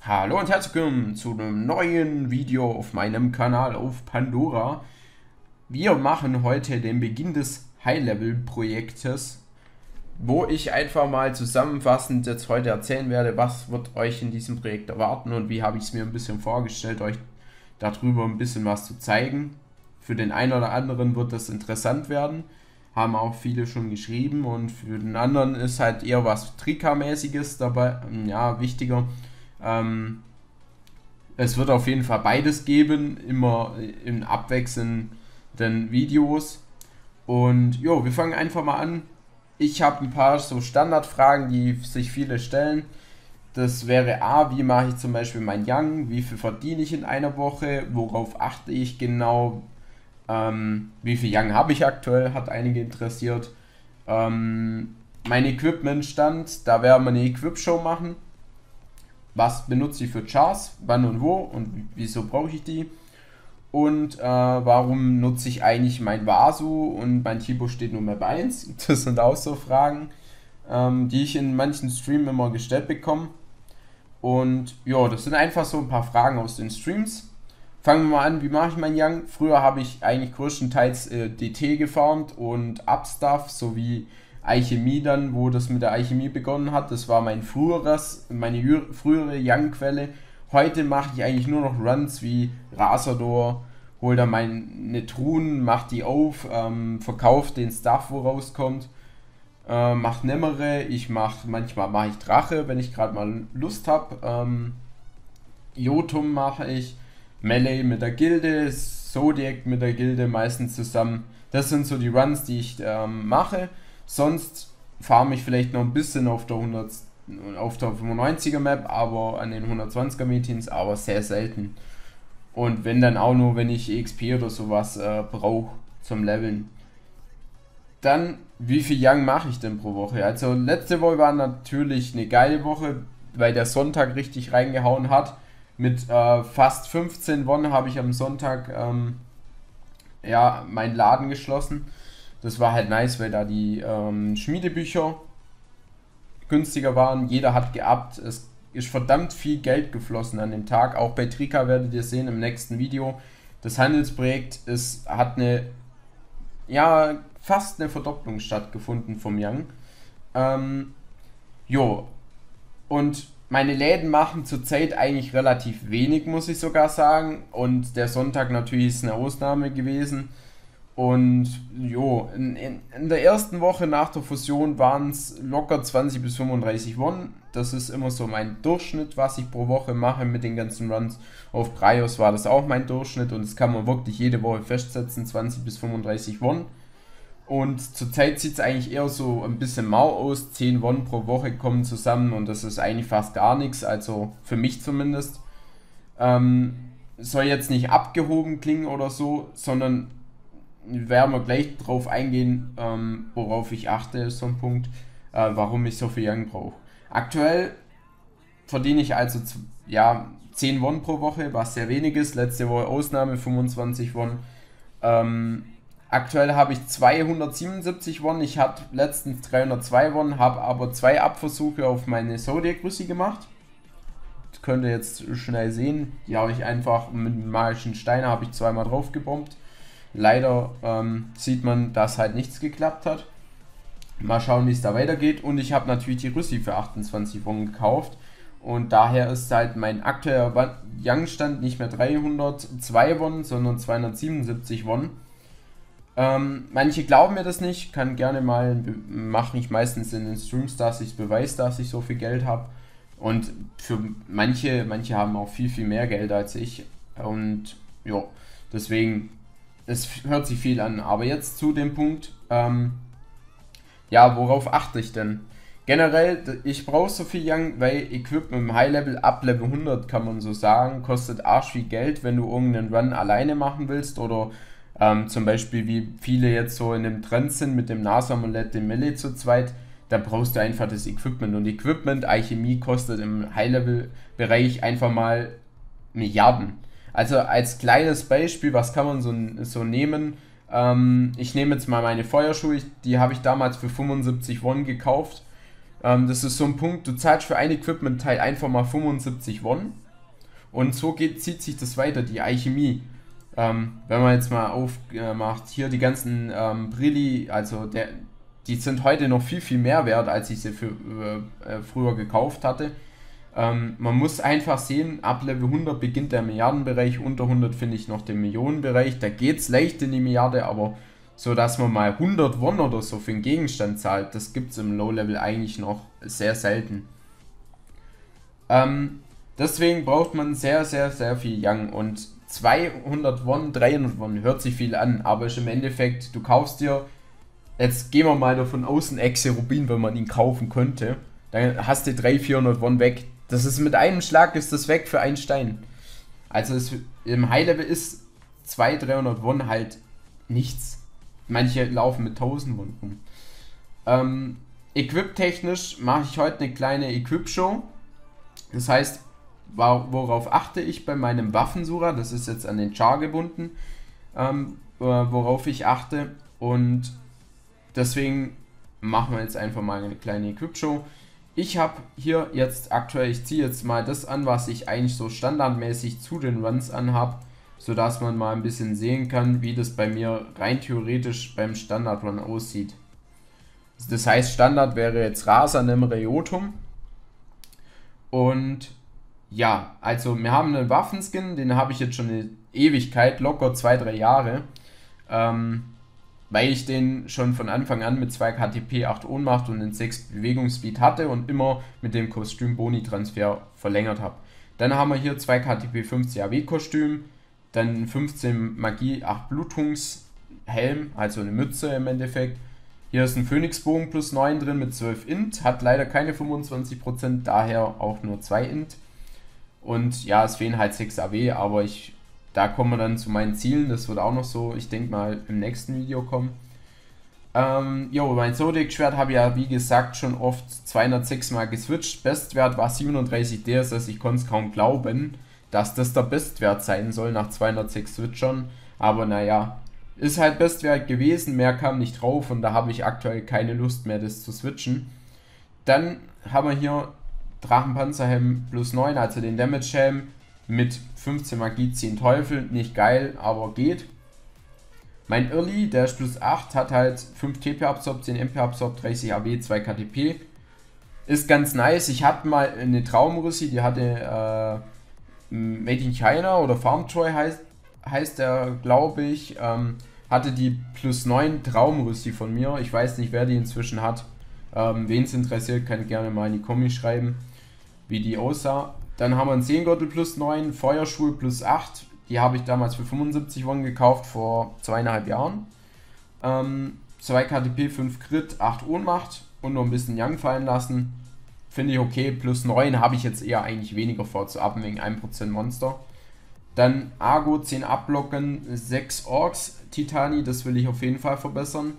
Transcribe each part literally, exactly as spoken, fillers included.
Hallo und herzlich willkommen zu einem neuen Video auf meinem Kanal auf Pandora. Wir machen heute den Beginn des High-Level-Projektes, wo ich einfach mal zusammenfassend jetzt heute erzählen werde, was wird euch in diesem Projekt erwarten und wie habe ich es mir ein bisschen vorgestellt, euch darüber ein bisschen was zu zeigen. Für den einen oder anderen wird das interessant werden, haben auch viele schon geschrieben, und für den anderen ist halt eher was Trika-mäßiges dabei, ja, wichtiger. Ähm, es wird auf jeden Fall beides geben, immer in abwechselnden Videos. Und jo, wir fangen einfach mal an. Ich habe ein paar so Standardfragen, die sich viele stellen. Das wäre A, wie mache ich zum Beispiel mein Young, wie viel verdiene ich in einer Woche, worauf achte ich genau, ähm, wie viel Young habe ich aktuell, hat einige interessiert. Ähm, mein Equipment-Stand, da werden wir eine Equip-Show machen. Was benutze ich für Chars, wann und wo und wieso brauche ich die? Und äh, warum nutze ich eigentlich mein Vasu und mein Typo steht nur Map eins? Das sind auch so Fragen, ähm, die ich in manchen Streams immer gestellt bekomme. Und ja, das sind einfach so ein paar Fragen aus den Streams. Fangen wir mal an, wie mache ich mein Young? Früher habe ich eigentlich größtenteils äh, D T gefarmt und Upstuff sowie Alchemie dann, wo das mit der Alchemie begonnen hat. Das war mein früheres, meine frühere Young-Quelle. Heute mache ich eigentlich nur noch Runs wie Razador, hol da meine Truhen, mach die auf, ähm, verkauf den Stuff, wo rauskommt, äh, mach Nemmere, ich mach, manchmal mache ich Drache, wenn ich gerade mal Lust habe, ähm, Jotum mache ich, Melee mit der Gilde, Zodiac mit der Gilde meistens zusammen. Das sind so die Runs, die ich ähm, mache. Sonst farme ich vielleicht noch ein bisschen auf der hundert, auf der fünfundneunziger Map, aber an den hundertzwanziger Meetings, aber sehr selten. Und wenn dann auch nur, wenn ich E X P oder sowas äh, brauche zum Leveln. Dann, wie viel Young mache ich denn pro Woche? Also letzte Woche war natürlich eine geile Woche, weil der Sonntag richtig reingehauen hat. Mit äh, fast fünfzehn Wonnen habe ich am Sonntag ähm, ja, meinen Laden geschlossen. Das war halt nice, weil da die ähm, Schmiedebücher günstiger waren. Jeder hat geabt. Es ist verdammt viel Geld geflossen an dem Tag. Auch bei Trika werdet ihr sehen im nächsten Video. Das Handelsprojekt ist, hat eine, ja, fast eine Verdopplung stattgefunden vom Young. Ähm, jo. Und meine Läden machen zurzeit eigentlich relativ wenig, muss ich sogar sagen. Und der Sonntag natürlich ist eine Ausnahme gewesen. Und jo, in, in, in der ersten Woche nach der Fusion waren es locker zwanzig bis fünfunddreißig Wonnen. Das ist immer so mein Durchschnitt, was ich pro Woche mache mit den ganzen Runs. Auf Bryos war das auch mein Durchschnitt, und das kann man wirklich jede Woche festsetzen, zwanzig bis fünfunddreißig Wonnen. Und zurzeit sieht es eigentlich eher so ein bisschen mau aus, zehn Wonnen pro Woche kommen zusammen, und das ist eigentlich fast gar nichts, also für mich zumindest. Ähm, soll jetzt nicht abgehoben klingen oder so, sondern werden wir gleich drauf eingehen, ähm, worauf ich achte, ist so ein Punkt, äh, warum ich so viel Young brauche. Aktuell verdiene ich also ja, zehn Wonnen pro Woche, was sehr wenig ist. Letzte Woche Ausnahme, fünfundzwanzig Wonnen. Ähm, aktuell habe ich zweihundertsiebenundsiebzig Wonnen. Ich hatte letztens dreihundertzwei Wonnen, habe aber zwei Abversuche auf meine Zodiac-Rüssi gemacht. Das könnt ihr jetzt schnell sehen. Die habe ich einfach mit dem magischen Stein habe ich zweimal drauf gebombt. Leider ähm, sieht man, dass halt nichts geklappt hat. Mal schauen, wie es da weitergeht. Und ich habe natürlich die Rüssi für achtundzwanzig Wonnen gekauft. Und daher ist halt mein aktueller Young-Stand nicht mehr dreihundertzwei Wonnen, sondern zweihundertsiebenundsiebzig Wonnen. Ähm, manche glauben mir das nicht. Kann gerne mal, mache ich meistens in den Streams, dass ich es beweise, dass ich so viel Geld habe. Und für manche, manche haben auch viel, viel mehr Geld als ich. Und ja, deswegen... Es hört sich viel an, aber jetzt zu dem Punkt, ähm, ja, worauf achte ich denn? Generell, ich brauche so viel Young, weil Equipment im High Level, ab Level hundert kann man so sagen, kostet arsch viel Geld, wenn du irgendeinen Run alleine machen willst, oder ähm, zum Beispiel wie viele jetzt so in dem Trend sind mit dem Nasa-Amulett, dem Melee zu zweit, da brauchst du einfach das Equipment, und Equipment, Alchemie kostet im High Level Bereich einfach mal Milliarden. Also als kleines Beispiel, was kann man so, so nehmen? Ähm, ich nehme jetzt mal meine Feuerschuhe, die habe ich damals für fünfundsiebzig Wonnen gekauft. Ähm, das ist so ein Punkt, du zahlst für ein Equipment-Teil einfach mal fünfundsiebzig Won. Und so geht, zieht sich das weiter, die Alchemie. Ähm, wenn man jetzt mal aufmacht, äh, hier die ganzen ähm, Brilli, also der, die sind heute noch viel, viel mehr wert, als ich sie für, äh, früher gekauft hatte. Ähm, man muss einfach sehen, ab Level hundert beginnt der Milliardenbereich, unter hundert finde ich noch den Millionenbereich. Da geht es leicht in die Milliarde, aber so, dass man mal hundert Won oder so für einen Gegenstand zahlt, das gibt es im Low-Level eigentlich noch sehr selten. Ähm, deswegen braucht man sehr, sehr, sehr viel Young und zweihundert Won, dreihundert Won hört sich viel an, aber ist im Endeffekt, du kaufst dir, jetzt gehen wir mal davon aus, ein Exe Rubin, wenn man ihn kaufen könnte, dann hast du dreihundert, vierhundert Won weg. Das ist mit einem Schlag ist das weg für einen Stein. Also es, im High-Level ist zweihundert, dreihundert Won halt nichts. Manche laufen mit tausend Won rum. Ähm, Equip-technisch mache ich heute eine kleine Equip-Show. Das heißt, worauf achte ich bei meinem Waffensucher? Das ist jetzt an den Char gebunden, ähm, worauf ich achte. Und deswegen machen wir jetzt einfach mal eine kleine Equip-Show. Ich habe hier jetzt aktuell, ich ziehe jetzt mal das an, was ich eigentlich so standardmäßig zu den Runs anhab, sodass man mal ein bisschen sehen kann, wie das bei mir rein theoretisch beim Standard-Run aussieht. Das heißt, Standard wäre jetzt Rasa, Nemre, Jotun. Und ja, also wir haben einen Waffenskin, den habe ich jetzt schon eine Ewigkeit, locker zwei, drei Jahre. Ähm, weil ich den schon von Anfang an mit zwei K T P, acht Ohnmacht und den sechs Bewegungsspeed hatte und immer mit dem Kostüm Boni-Transfer verlängert habe. Dann haben wir hier zwei K T P, fünfzig A W-Kostüm, dann fünfzehn Magie, acht Blutungshelm, also eine Mütze im Endeffekt. Hier ist ein Phönixbogen plus neun drin mit zwölf Int, hat leider keine fünfundzwanzig Prozent, daher auch nur zwei Int. Und ja, es fehlen halt sechs A W, aber ich... Da kommen wir dann zu meinen Zielen, das wird auch noch so, ich denke mal, im nächsten Video kommen. Ähm, jo, mein Zodiac-Schwert habe ich ja, wie gesagt, schon oft zweihundertsechs Mal geswitcht. Bestwert war siebenunddreißig D S S, ich konnte es kaum glauben, dass das der Bestwert sein soll nach zweihundertsechs Switchern. Aber naja, ist halt Bestwert gewesen, mehr kam nicht drauf und da habe ich aktuell keine Lust mehr, das zu switchen. Dann haben wir hier Drachenpanzerhelm plus neun, also den Damage-Helm. Mit fünfzehn Magie, zehn Teufel, nicht geil, aber geht. Mein Early, der ist plus acht, hat halt fünf T P-Absorb, zehn M P-Absorb, dreißig A W, zwei K T P. Ist ganz nice. Ich hatte mal eine Traumrussi, die hatte äh, Made in China oder Farm Troy heißt, heißt der, glaube ich. Ähm, hatte die plus neun Traumrussi von mir. Ich weiß nicht, wer die inzwischen hat. Ähm, Wen es interessiert, kann gerne mal in die Kommis schreiben, wie die aussah. Dann haben wir einen Zehnggürtel plus neun, Feuerschuhe plus acht. Die habe ich damals für fünfundsiebzig Won gekauft, vor zweieinhalb Jahren. Ähm, zwei K T P, fünf Crit, acht Ohnmacht und noch ein bisschen Young fallen lassen. Finde ich okay. Plus neun habe ich jetzt eher eigentlich weniger vorzuappen wegen ein Prozent Monster. Dann Argo, zehn Abblocken, sechs Orks, Titani, das will ich auf jeden Fall verbessern.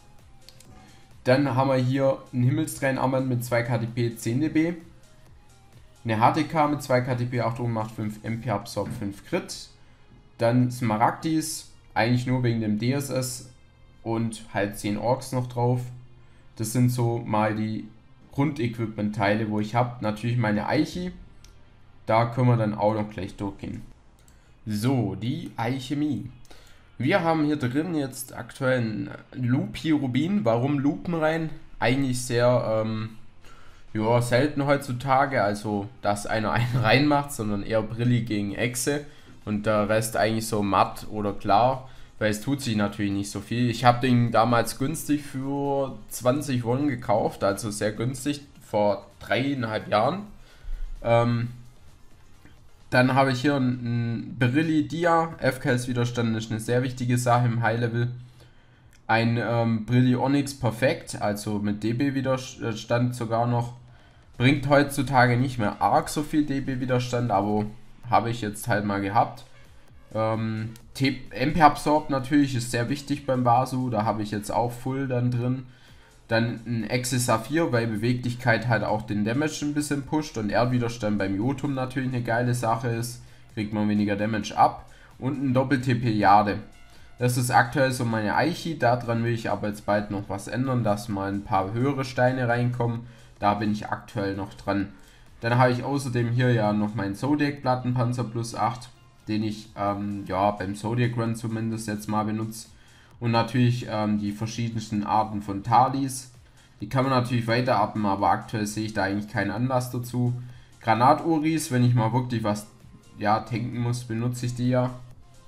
Dann haben wir hier ein Himmelstränen-Armband mit zwei K T P, zehn D B. Eine H T K mit zwei K T P, acht Ohnmacht, fünf M P Absorb, fünf Crit. Dann Smaragdis, eigentlich nur wegen dem D S S und halt zehn Orks noch drauf. Das sind so mal die Grundequipment-Teile, wo ich habe. Natürlich meine Eichi, da können wir dann auch noch gleich durchgehen. So, die Alchemie. Wir haben hier drin jetzt aktuell einen Lupi Rubin. Warum Lupen rein? Eigentlich sehr... Ähm, Ja, selten heutzutage, also dass einer einen reinmacht, sondern eher Brilli gegen Echse und der Rest eigentlich so matt oder klar, weil es tut sich natürlich nicht so viel. Ich habe den damals günstig für zwanzig Won gekauft, also sehr günstig, vor dreieinhalb Jahren. Ähm, dann habe ich hier einen Brilli Dia, F K S-Widerstand ist eine sehr wichtige Sache im High-Level. Ein ähm, Brilli Onyx Perfekt, also mit D B-Widerstand sogar noch. Bringt heutzutage nicht mehr arg so viel D B-Widerstand, aber habe ich jetzt halt mal gehabt. Ähm, M P-Absorb natürlich ist sehr wichtig beim Basu, da habe ich jetzt auch Full dann drin. Dann ein Exe Saphir, weil Beweglichkeit halt auch den Damage ein bisschen pusht und Erdwiderstand beim Jotun natürlich eine geile Sache ist. Kriegt man weniger Damage ab. Und ein Doppel-T P Jade. Das ist aktuell so meine Eichi, daran will ich aber jetzt bald noch was ändern, dass mal ein paar höhere Steine reinkommen. Da bin ich aktuell noch dran. Dann habe ich außerdem hier ja noch meinen Zodiac Plattenpanzer plus acht, den ich ähm, ja beim Zodiac Run zumindest jetzt mal benutze. Und natürlich ähm, die verschiedensten Arten von Talis. Die kann man natürlich weiter uppen, aber aktuell sehe ich da eigentlich keinen Anlass dazu. Granaturis, wenn ich mal wirklich was ja, tanken muss, benutze ich die ja.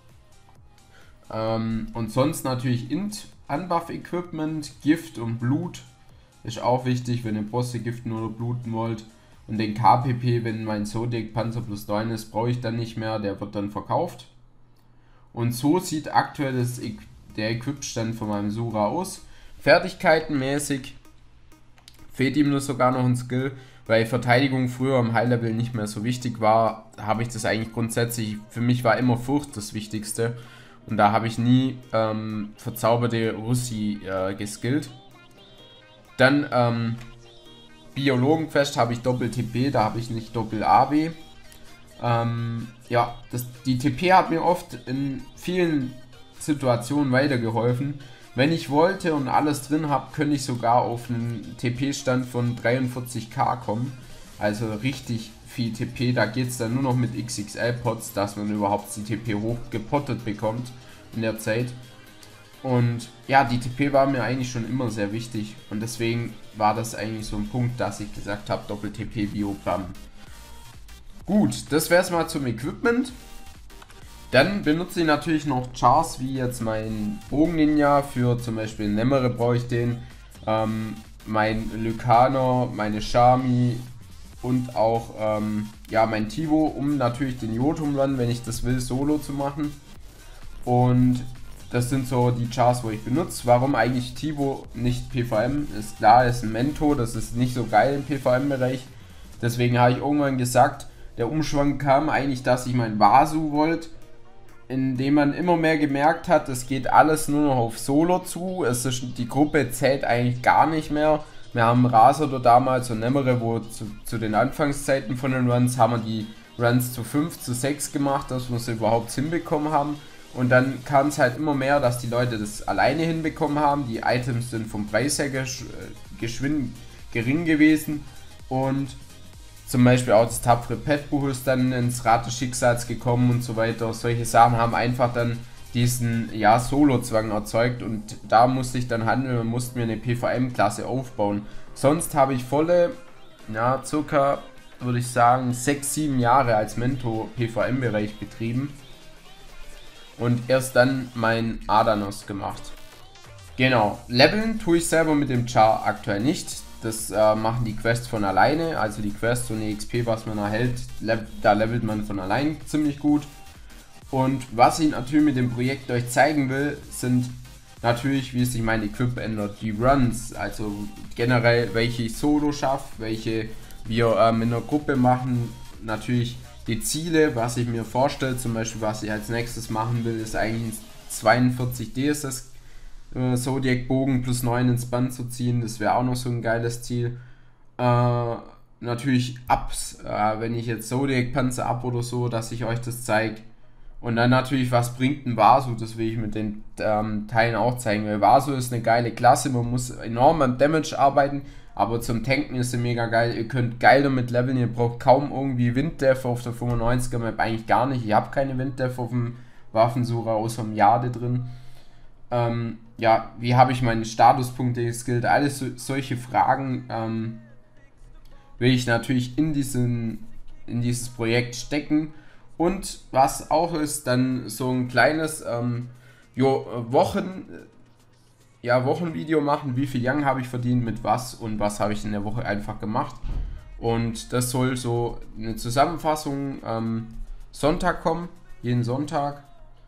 Ähm, und sonst natürlich Int, Unbuff-Equipment, Gift und Blut. Ist auch wichtig, wenn ihr Bosse giften oder bluten wollt. Und den K P P, wenn mein Zodiac Panzer plus neun ist, brauche ich dann nicht mehr. Der wird dann verkauft. Und so sieht aktuell das, der Equipstand von meinem Sura aus. Fertigkeitenmäßig fehlt ihm nur sogar noch ein Skill, weil Verteidigung früher im High-Level nicht mehr so wichtig war, habe ich das eigentlich grundsätzlich, für mich war immer Furcht das Wichtigste. Und da habe ich nie ähm, verzauberte Russi äh, geskillt. Dann ähm, Biologenquest habe ich Doppel-T P, da habe ich nicht Doppel-A W. Ähm, ja, das, die T P hat mir oft in vielen Situationen weitergeholfen. Wenn ich wollte und alles drin habe, könnte ich sogar auf einen T P-Stand von dreiundvierzig K kommen. Also richtig viel T P. Da geht es dann nur noch mit X X L-Pots, dass man überhaupt die T P hochgepottet bekommt in der Zeit. Und ja, die T P war mir eigentlich schon immer sehr wichtig. Und deswegen war das eigentlich so ein Punkt, dass ich gesagt habe, Doppel-T P-Biogramm. Gut, das wäre es mal zum Equipment. Dann benutze ich natürlich noch Chars, wie jetzt mein Bogen-Ninja. Für zum Beispiel Nemmere brauche ich den. Ähm, mein Lykaner, meine Shami und auch ähm, ja, mein Tivo, um natürlich den Jotun Run, wenn ich das will, solo zu machen. Und das sind so die Chars, wo ich benutze. Warum eigentlich Tivo nicht P V M? Ist klar, ist ein Mento, das ist nicht so geil im P V M-Bereich. Deswegen habe ich irgendwann gesagt, der Umschwung kam eigentlich, dass ich mein Vasu wollte, indem man immer mehr gemerkt hat, es geht alles nur noch auf Solo zu. Es ist, die Gruppe zählt eigentlich gar nicht mehr. Wir haben Rasor damals und Nemmere, wo zu, zu den Anfangszeiten von den Runs haben wir die Runs zu fünf, zu sechs gemacht, dass wir es überhaupt hinbekommen haben. Und dann kam es halt immer mehr, dass die Leute das alleine hinbekommen haben. Die Items sind vom Preis her gesch geschwind gering gewesen. Und zum Beispiel auch das tapfere Petbuch ist dann ins Rad des Schicksals gekommen und so weiter. Solche Sachen haben einfach dann diesen ja, Solo-Zwang erzeugt und da musste ich dann handeln und musste mir eine P V M-Klasse aufbauen. Sonst habe ich volle, ja, circa, würde ich sagen, sechs, sieben Jahre als Mentor P V M-Bereich betrieben und erst dann mein Adanos gemacht. Genau, leveln tue ich selber mit dem Char aktuell nicht. Das äh, machen die Quests von alleine, also die Quests und die X P, was man erhält, le da levelt man von allein ziemlich gut. Und was ich natürlich mit dem Projekt euch zeigen will, sind natürlich, wie sich mein Equip ändert, die Runs, also generell welche ich solo schaffe, welche wir ähm, in einer Gruppe machen, natürlich die Ziele, was ich mir vorstelle, zum Beispiel was ich als nächstes machen will, ist eigentlich zweiundvierzig D S S Zodiac Bogen plus neun ins Band zu ziehen, das wäre auch noch so ein geiles Ziel. Äh, natürlich Ups, äh, wenn ich jetzt Zodiac Panzer ab oder so, dass ich euch das zeige. Und dann natürlich, was bringt ein Vasu, das will ich mit den ähm, Teilen auch zeigen, weil Vasu ist eine geile Klasse, man muss enorm am Damage arbeiten, aber zum Tanken ist sie mega geil, ihr könnt geil damit leveln, ihr braucht kaum irgendwie Winddef auf der fünfundneunziger Map, eigentlich gar nicht, ich habe keine Winddef auf dem Waffensucher außer dem Jade drin. Ähm, ja, wie habe ich meine Statuspunkte geskillt, alles so, solche Fragen ähm, will ich natürlich in, diesen, in dieses Projekt stecken. Und was auch ist, dann so ein kleines ähm, jo, Wochen, ja, Wochenvideo machen, wie viel Yang habe ich verdient mit was und was habe ich in der Woche einfach gemacht. Und das soll so eine Zusammenfassung ähm, Sonntag kommen, jeden Sonntag.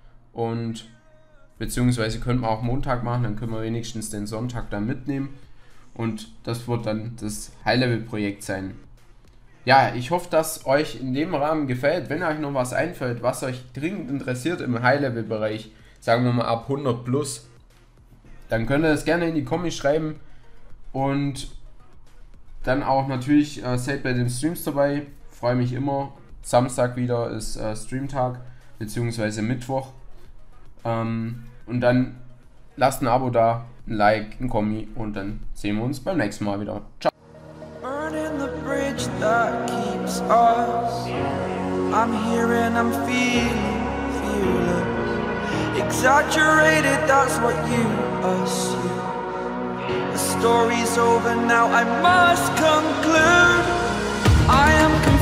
Und beziehungsweise können wir auch Montag machen, dann können wir wenigstens den Sonntag dann mitnehmen. Und das wird dann das High-Level-Projekt sein. Ja, ich hoffe, dass euch in dem Rahmen gefällt. Wenn euch noch was einfällt, was euch dringend interessiert im High-Level-Bereich, sagen wir mal ab hundert plus, dann könnt ihr das gerne in die Kommis schreiben. Und dann auch natürlich, äh, seid bei den Streams dabei. Freue mich immer. Samstag wieder ist äh, Streamtag, beziehungsweise Mittwoch. Ähm, und dann lasst ein Abo da, ein Like, ein Kommi und dann sehen wir uns beim nächsten Mal wieder. Ciao. Burning the bridge that keeps us. I'm here and I'm feeling fearless. Exaggerated, that's what you assume. The story's over now, I must conclude. I am